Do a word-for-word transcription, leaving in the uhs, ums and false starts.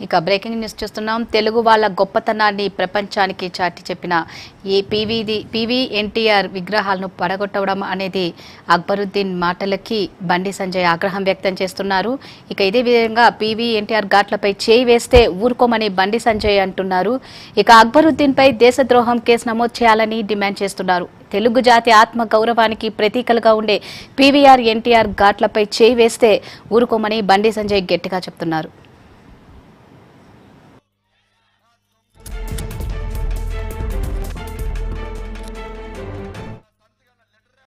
ఇక breaking news చూస్తున్నాం. తెలుగు వాళ్ళ గొప్పతనాన్ని ప్రపంచానికి చాటి చెప్పిన ఈ పీవీది పీవీ ఎన్టీఆర్ విగ్రహాలను పడగొట్టడం అనేది అక్బరుద్దీన్ మాటలకి బండి సంజయ్ ఆగ్రహం వ్యక్తం చేస్తున్నారు. ఇక ఇదే విధంగా పీవీ ఎన్టీఆర్ ఘాట్లపై చేయి వేస్తే ఊరుకోమని బండి సంజయ్ అంటున్నారు. ఇక అక్బరుద్దీన్ పై దేశద్రోహం కేసు నమోదు చేయాలని డిమాండ్ చేస్తున్నారు. తెలుగు జాతి ఆత్మ గౌరవానికి ప్రతీకలుగా ఉండే పీవీఆర్ ఎన్టీఆర్ ఘాట్లపై చేయి వేస్తే ఊరుకోమని బండి సంజయ్ గట్టిగా చెప్తున్నారు.